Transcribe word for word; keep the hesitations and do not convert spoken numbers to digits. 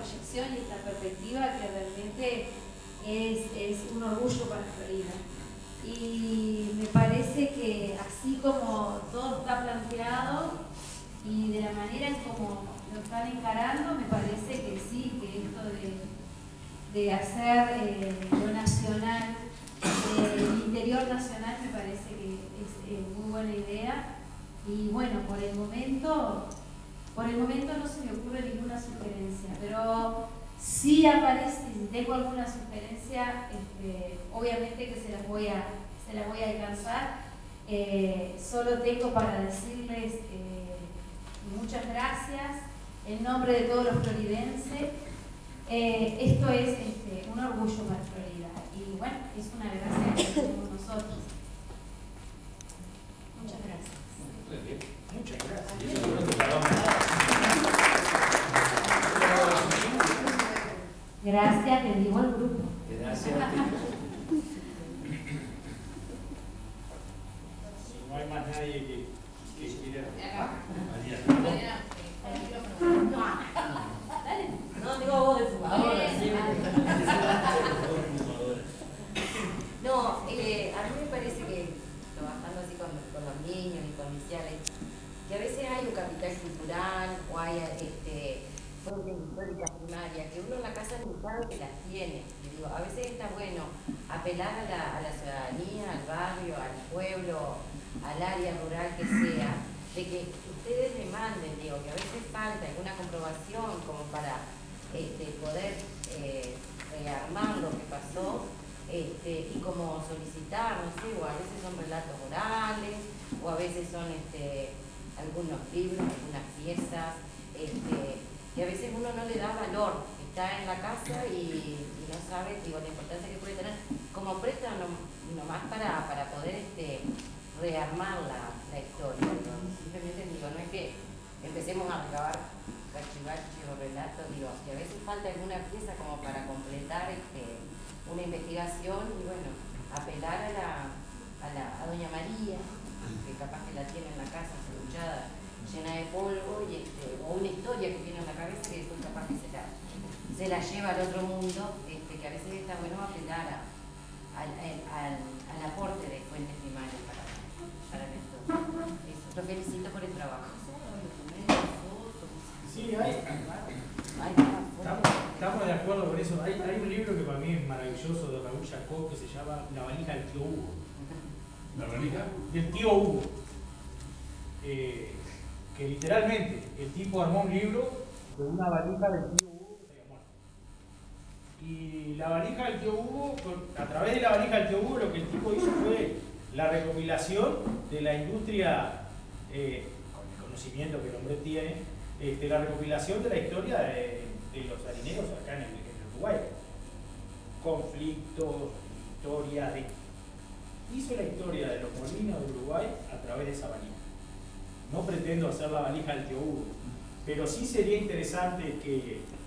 proyección y esta perspectiva que realmente es, es un orgullo para Florida. Y me parece que así como todo está planteado y de la manera en como lo están encarando, me parece que sí, que esto de, de hacer eh, lo nacional, eh, el interior nacional, me parece que es eh, muy buena idea. Y bueno, por el momento, por el momento no se me ocurre ninguna sugerencia, pero si aparece, si tengo alguna sugerencia, este, obviamente que se las voy a, se las voy a alcanzar. Eh, solo tengo para decirles eh, muchas gracias en nombre de todos los floridenses. Eh, esto es este, un orgullo para Florida y bueno, es una gracia que tenemos nosotros. Muchas gracias. Muchas gracias. Gracias, bendigo al grupo. Gracias. No hay más nadie que, que quiera. Mariana. No, digo a vos de fumadora. No, eh, a mí me parece que, trabajando así con, con los niños y con iniciales, que a veces hay un capital cultural o hay este, fuentes históricas primarias que uno en la casa no sabe que las tiene. Y digo, a veces está bueno apelar a la, a la ciudadanía, al barrio, al pueblo, al área rural que sea, de que ustedes demanden, digo, que a veces falta alguna comprobación como para este, poder eh, rearmar lo que pasó. Este, y como solicitar, no sé, o a veces son relatos orales, o a veces son este, algunos libros, algunas piezas, este, que a veces uno no le da valor, está en la casa y, y no sabe, digo, la importancia que puede tener, como presta nomás para, para poder este, rearmar la, la historia, ¿no? Simplemente digo, no es que empecemos a recabar cachivaches o relatos, digo, que a veces falta alguna pieza como para completar este, una investigación y bueno, apelar a la, a la a doña María, que capaz que la tiene en la casa serruchada, llena de polvo, y este, o una historia que tiene en la cabeza que después capaz que se la, se la lleva al otro mundo, este, que a veces está bueno apelar a, al, al, al aporte de fuentes primarias para, para esto. Eso, lo felicito por el trabajo. Sí, hay. Estamos, estamos de acuerdo con eso. Hay, hay un libro que para mí es maravilloso de Raúl Jacob que se llama La valija del tío Hugo. ¿La valija? Del tío Hugo. Eh, que literalmente el tipo armó un libro de una valija del tío Hugo que se había muerto. Y la valija del tío Hugo, a través de la valija del tío Hugo, lo que el tipo hizo fue la recopilación de la industria, eh, con el conocimiento que el hombre tiene, este, la recopilación de la historia de, de los harineros acá en el, en el Uruguay. Conflictos, historia de... Hizo la historia de los molinos de Uruguay a través de esa valija. No pretendo hacer la valija del tío Hugo, pero sí sería interesante que